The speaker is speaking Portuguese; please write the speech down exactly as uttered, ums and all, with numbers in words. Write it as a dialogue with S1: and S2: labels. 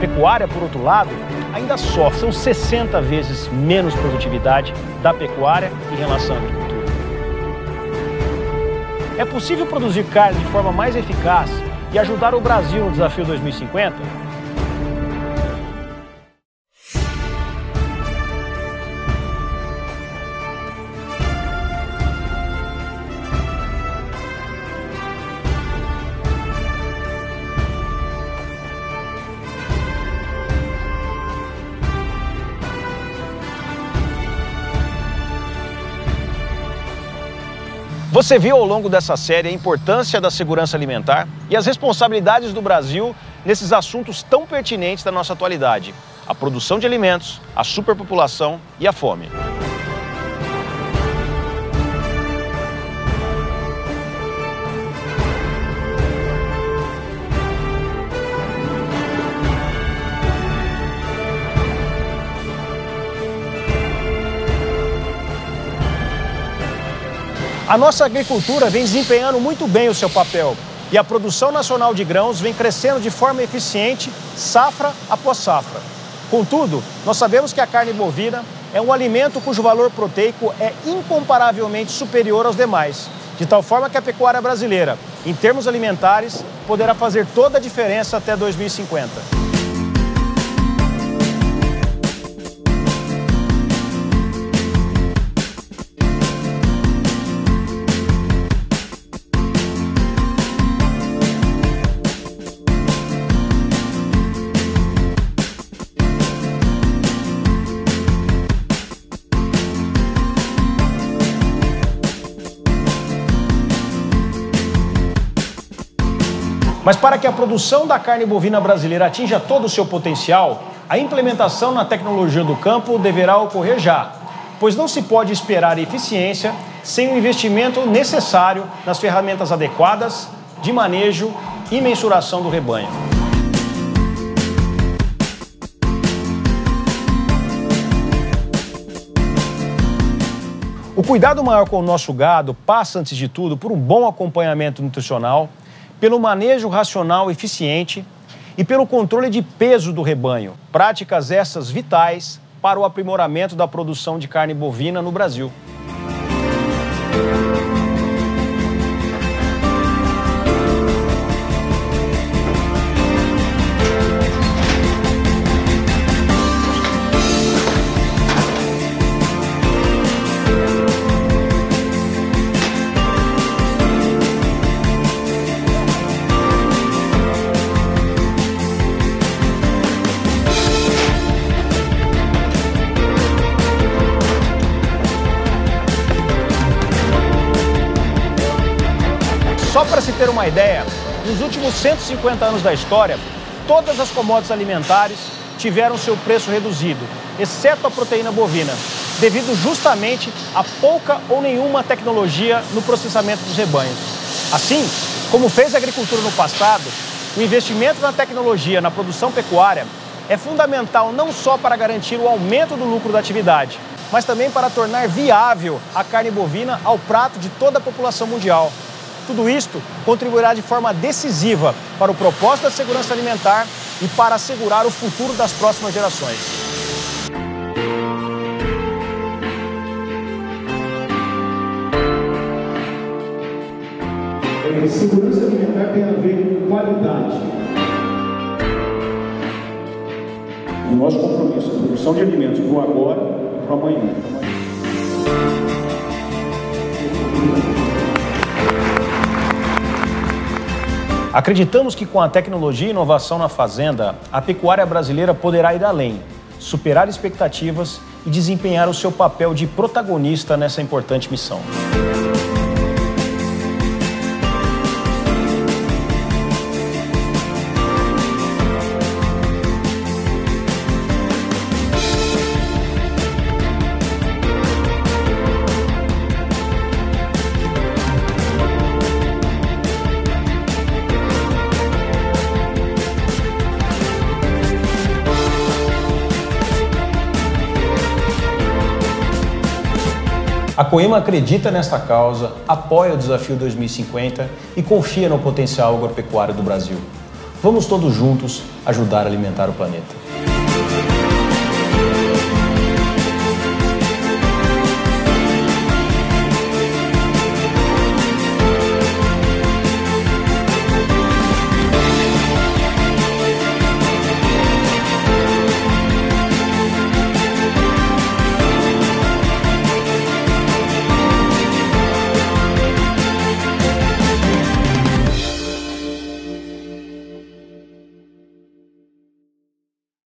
S1: pecuária, por outro lado, ainda sofre. São sessenta vezes menos produtividade da pecuária em relação à agricultura. É possível produzir carne de forma mais eficaz e ajudar o Brasil no desafio dois mil e cinquenta? Você viu ao longo dessa série a importância da segurança alimentar e as responsabilidades do Brasil nesses assuntos tão pertinentes da nossa atualidade: a produção de alimentos, a superpopulação e a fome. A nossa agricultura vem desempenhando muito bem o seu papel e a produção nacional de grãos vem crescendo de forma eficiente, safra após safra. Contudo, nós sabemos que a carne bovina é um alimento cujo valor proteico é incomparavelmente superior aos demais, de tal forma que a pecuária brasileira, em termos alimentares, poderá fazer toda a diferença até dois mil e cinquenta. Mas para que a produção da carne bovina brasileira atinja todo o seu potencial, a implementação na tecnologia do campo deverá ocorrer já, pois não se pode esperar eficiência sem o investimento necessário nas ferramentas adequadas de manejo e mensuração do rebanho. O cuidado maior com o nosso gado passa, antes de tudo, por um bom acompanhamento nutricional, pelo manejo racional eficiente e pelo controle de peso do rebanho. Práticas essas vitais para o aprimoramento da produção de carne bovina no Brasil. Só para se ter uma ideia, nos últimos cento e cinquenta anos da história, todas as commodities alimentares tiveram seu preço reduzido, exceto a proteína bovina, devido justamente a pouca ou nenhuma tecnologia no processamento dos rebanhos. Assim, como fez a agricultura no passado, o investimento na tecnologia na produção pecuária é fundamental não só para garantir o aumento do lucro da atividade, mas também para tornar viável a carne bovina ao prato de toda a população mundial. Tudo isto contribuirá de forma decisiva para o propósito da segurança alimentar e para assegurar o futuro das próximas gerações.
S2: Segurança alimentar tem a ver com qualidade. O nosso compromisso é a produção de alimentos para o agora e para o amanhã.
S1: Acreditamos que com a tecnologia e inovação na fazenda, a pecuária brasileira poderá ir além, superar expectativas e desempenhar o seu papel de protagonista nessa importante missão. A Coima acredita nesta causa, apoia o desafio dois mil e cinquenta e confia no potencial agropecuário do Brasil. Vamos todos juntos ajudar a alimentar o planeta.